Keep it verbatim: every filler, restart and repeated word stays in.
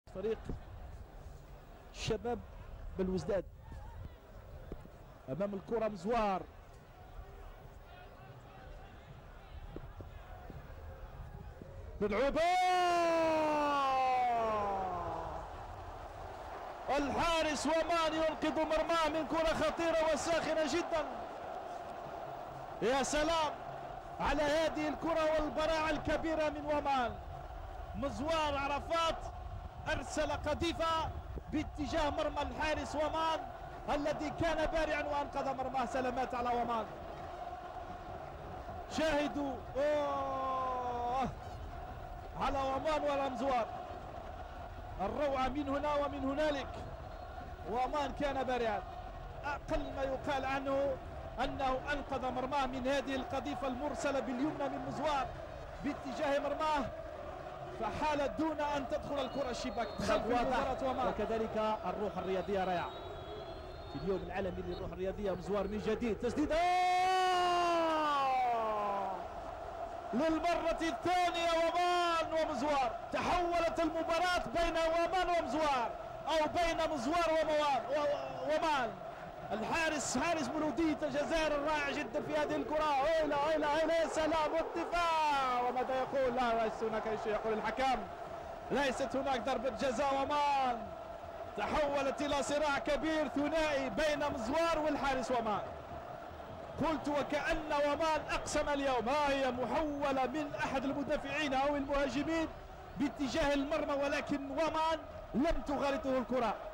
فريق الشباب بالوزداد امام الكره مزوار بالعوبة الحارس ومان ينقذ مرماه من كرة خطيرة وساخنة جدا. يا سلام على هذه الكرة والبراعة الكبيرة من ومان. مزوار عرفات أرسل قذيفة باتجاه مرمى الحارس ومان الذي كان بارعا وأنقذ مرماه. سلامات على ومان. شاهدوا أوه على ومان وعلى مزوار الروعة من هنا ومن هنالك. ومان كان بارعا، أقل ما يقال عنه أنه أنقذ مرماه من هذه القذيفة المرسلة باليمنى من مزوار باتجاه مرماه، فحالت دون أن تدخل الكرة الشباك. خلف مباراة ومان. وكذلك الروح الرياضية رائعة في اليوم العالمي للروح الرياضية. مزوار من جديد تسديدة للمرة الثانية. ومان ومزوار، تحولت المباراة بين ومان ومزوار أو بين مزوار وموان ومان. الحارس حارس مولودية الجزائر الرائع جدا في هذه الكرة. ويلا ويلا ويلا يا سلام والدفاع. وماذا يقول؟ لا ليس هناك أي شيء يقول الحكم. ليست هناك ضربة جزاء. ومان تحولت إلى صراع كبير ثنائي بين مزوار والحارس ومان. قلت وكأن ومان أقسم اليوم. ها هي محولة من أحد المدافعين أو المهاجمين باتجاه المرمى، ولكن ومان لم تغالطه الكرة.